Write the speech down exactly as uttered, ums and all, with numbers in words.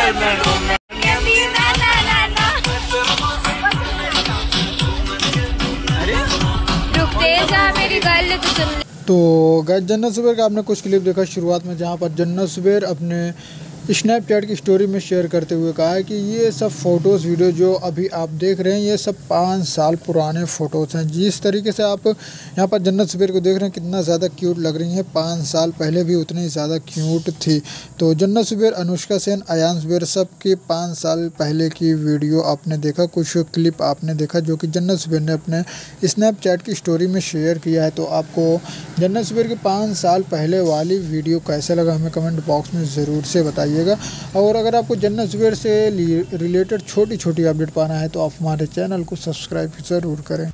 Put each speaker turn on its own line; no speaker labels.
तो गाइस जन्नत जुबैर का आपने कुछ क्लिप देखा शुरुआत में, जहाँ पर जन्नत जुबैर अपने स्नैपचैट की स्टोरी में शेयर करते हुए कहा है कि ये सब फ़ोटोज़ वीडियो जो अभी आप देख रहे हैं ये सब पाँच साल पुराने फ़ोटोज़ हैं। जिस तरीके से आप यहाँ पर जन्नत जुबैर को देख रहे हैं कितना ज़्यादा क्यूट लग रही हैं, पाँच साल पहले भी उतनी ज़्यादा क्यूट थी। तो जन्नत जुबैर, अनुष्का सेन, अयान जुबैर सब के पाँच साल पहले की वीडियो आपने देखा, कुछ क्लिप आपने देखा जो कि जन्नत जुबैर ने अपने स्नैपचैट की स्टोरी में शेयर किया है। तो आपको जन्नत जुबैर की पाँच साल पहले वाली वीडियो कैसा लगा हमें कमेंट बॉक्स में ज़रूर से बताइए। और अगर आपको जन्नत जुबैर से रिलेटेड छोटी छोटी अपडेट पाना है तो आप हमारे चैनल को सब्सक्राइब ज़रूर करें।